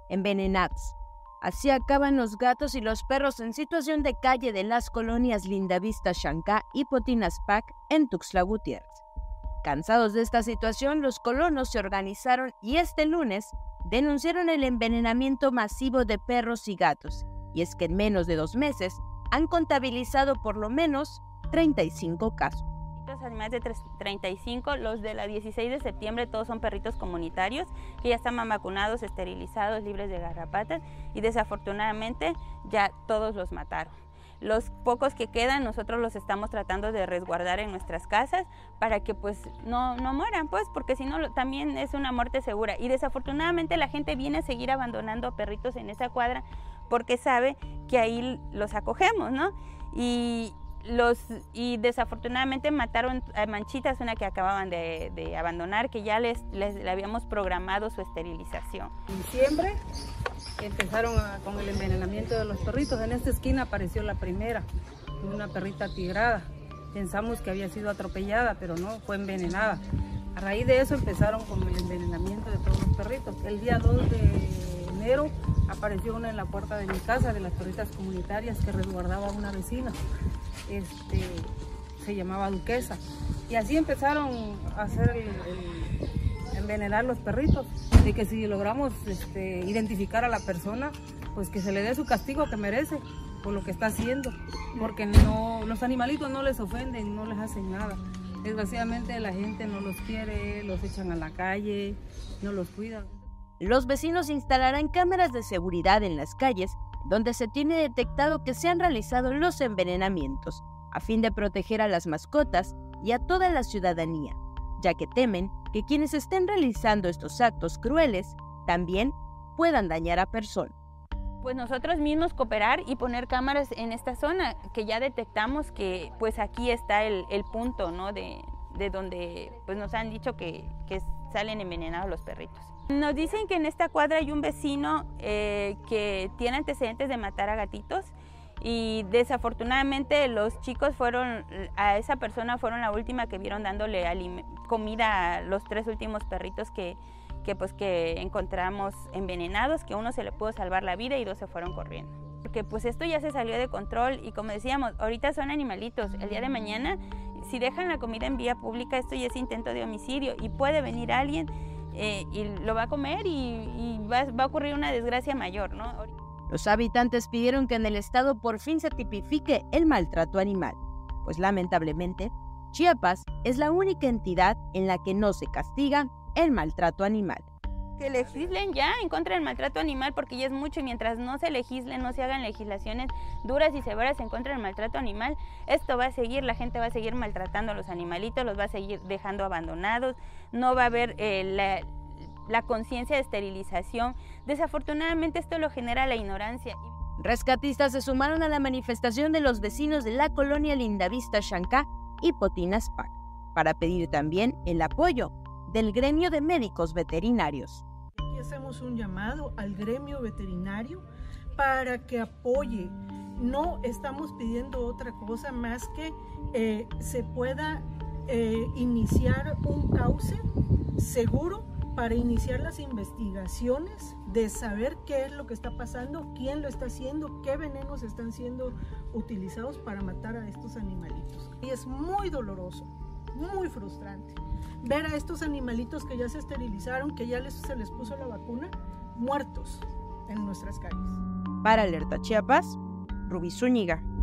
envenenados. Así acaban los gatos y los perros en situación de calle de las colonias Lindavista Chancá y Potinaspac en Tuxtla Gutiérrez. Cansados de esta situación, los colonos se organizaron y este lunes denunciaron el envenenamiento masivo de perros y gatos, y es que en menos de 2 meses han contabilizado por lo menos 35 casos. Además de 35, los de la 16 de septiembre todos son perritos comunitarios que ya están vacunados, esterilizados, libres de garrapatas, y desafortunadamente ya todos los mataron. Los pocos que quedan nosotros los estamos tratando de resguardar en nuestras casas para que pues no mueran, pues, porque si no también es una muerte segura. Y desafortunadamente la gente viene a seguir abandonando perritos en esa cuadra porque sabe que ahí los acogemos, ¿no? Y desafortunadamente mataron a Manchitas, una que acababan de abandonar, que ya le habíamos programado su esterilización. En diciembre empezaron con el envenenamiento de los perritos. En esta esquina apareció la primera, una perrita tigrada. Pensamos que había sido atropellada, pero no, fue envenenada. A raíz de eso empezaron con el envenenamiento de todos los perritos. El día 2 de enero apareció una en la puerta de mi casa, de las perritas comunitarias que resguardaba a una vecina. Se llamaba Duquesa, y así empezaron a hacer envenenar los perritos, de que si logramos identificar a la persona, pues que se le dé su castigo que merece por lo que está haciendo, porque los animalitos no les ofenden, no les hacen nada. Desgraciadamente la gente no los quiere, los echan a la calle, no los cuidan. Los vecinos instalarán cámaras de seguridad en las calles donde se tiene detectado que se han realizado los envenenamientos, a fin de proteger a las mascotas y a toda la ciudadanía, ya que temen que quienes estén realizando estos actos crueles también puedan dañar a personas. Pues nosotros mismos cooperar y poner cámaras en esta zona, que ya detectamos que pues aquí está el punto, ¿no? de donde pues nos han dicho que salen envenenados los perritos. Nos dicen que en esta cuadra hay un vecino que tiene antecedentes de matar a gatitos, y desafortunadamente los chicos a esa persona fueron la última que vieron dándole comida a los 3 últimos perritos que encontramos envenenados, que uno se le pudo salvar la vida y 2 se fueron corriendo. Porque pues esto ya se salió de control, y como decíamos, ahorita son animalitos, el día de mañana si dejan la comida en vía pública, esto ya es intento de homicidio y puede venir alguien y lo va a comer y va a ocurrir una desgracia mayor, ¿no? Los habitantes pidieron que en el estado por fin se tipifique el maltrato animal, pues lamentablemente Chiapas es la única entidad en la que no se castiga el maltrato animal. Que legislen ya en contra del maltrato animal, porque ya es mucho, y mientras no se legislen, no se hagan legislaciones duras y severas en contra del maltrato animal, esto va a seguir, la gente va a seguir maltratando a los animalitos, los va a seguir dejando abandonados, no va a haber la conciencia de esterilización. Desafortunadamente esto lo genera la ignorancia. Rescatistas se sumaron a la manifestación de los vecinos de la colonia Lindavista Chancá y Potinaspac para pedir también el apoyo del gremio de médicos veterinarios. Aquí hacemos un llamado al gremio veterinario para que apoye. No estamos pidiendo otra cosa más que se pueda iniciar un cauce seguro para iniciar las investigaciones de saber qué es lo que está pasando, quién lo está haciendo, qué venenos están siendo utilizados para matar a estos animalitos. Y es muy doloroso, muy frustrante ver a estos animalitos que ya se esterilizaron, que ya se les puso la vacuna, muertos en nuestras calles. Para Alerta Chiapas, Rubí Zúñiga.